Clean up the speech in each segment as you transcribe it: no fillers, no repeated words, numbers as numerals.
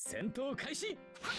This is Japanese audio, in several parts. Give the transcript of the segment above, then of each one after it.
戦闘開始。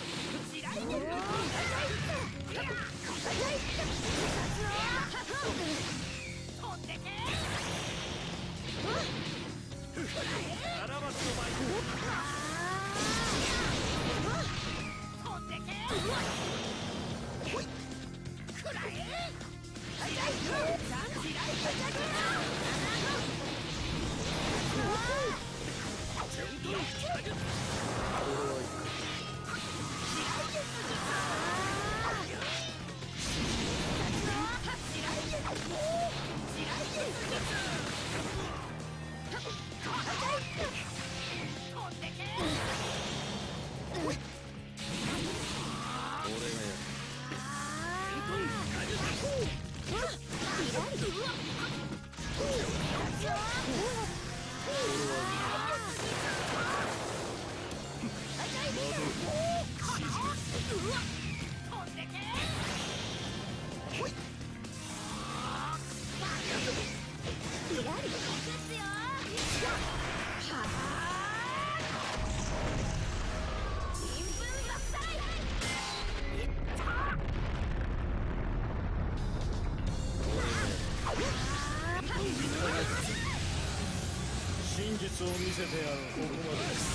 真実を見せてやろう。ここまでです。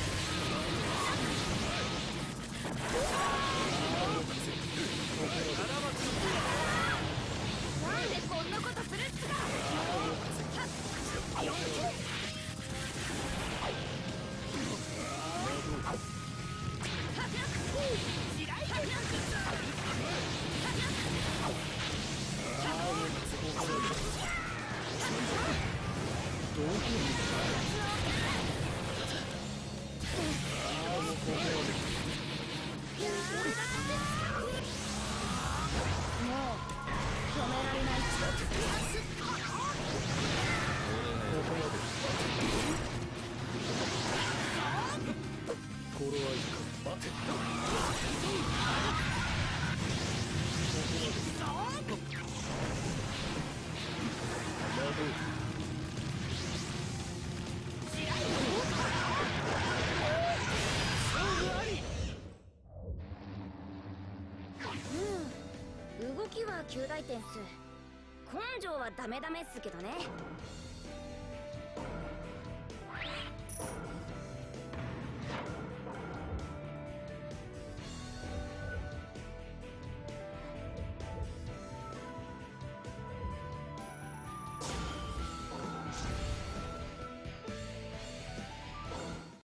なんでこんなことするっつか。 どこにもう止められない。 頃合いか。待て。 動きは及第点っす。根性はダメダメっすけどね。